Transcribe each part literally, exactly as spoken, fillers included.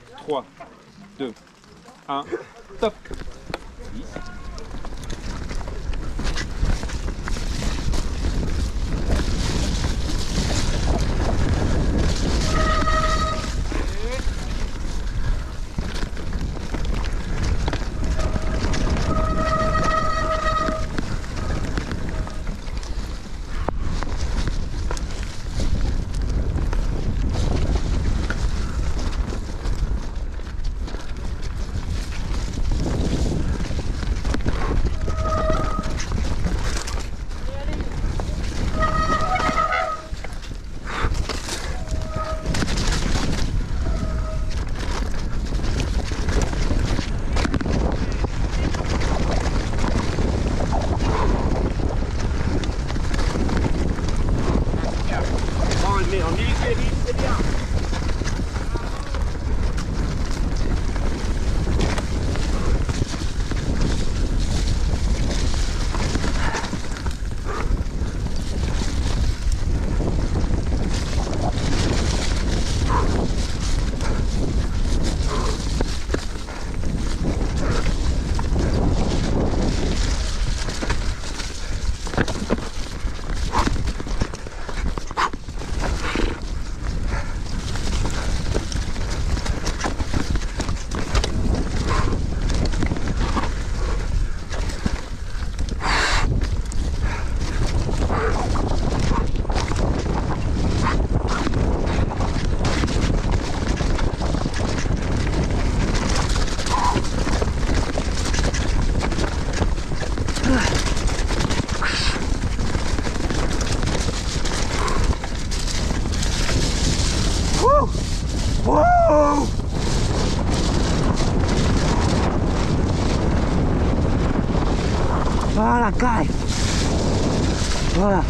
trois, deux, un, top. dix. En militaire, c'est bien. Wow! Voilà, carré. Voilà.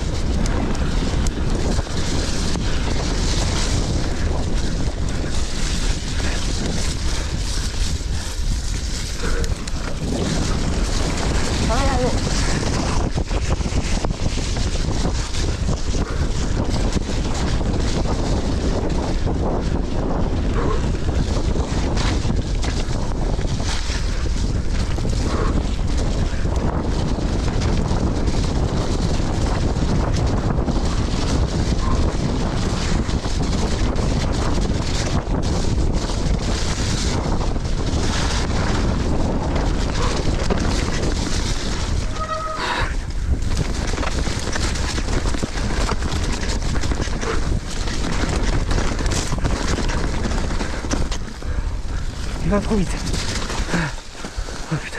Il va trop vite. Oh putain.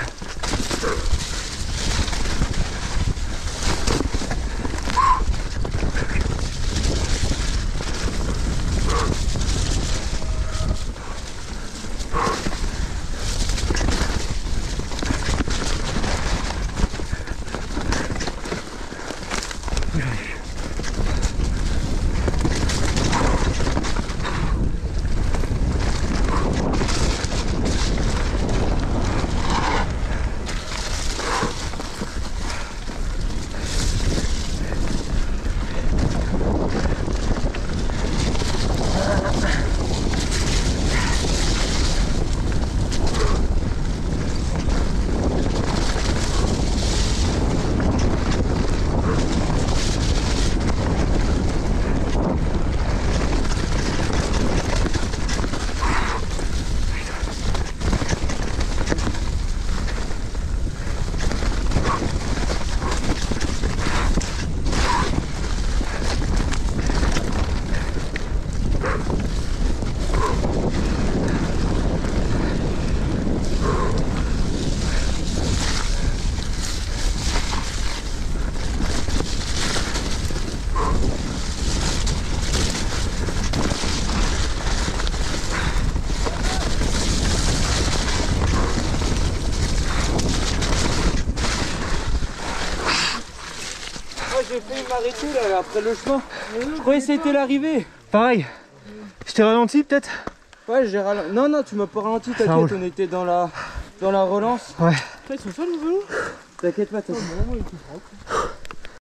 J'ai failli m'arrêter là après le chemin. Je croyais que c'était l'arrivée. Pareil. Je t'ai ralenti peut-être? Ouais, j'ai ralenti. Non, non, tu m'as pas ralenti, t'inquiète, on était dans la dans la relance. Ouais. Ils sont seuls, nos vélos. T'inquiète pas, t'inquiète.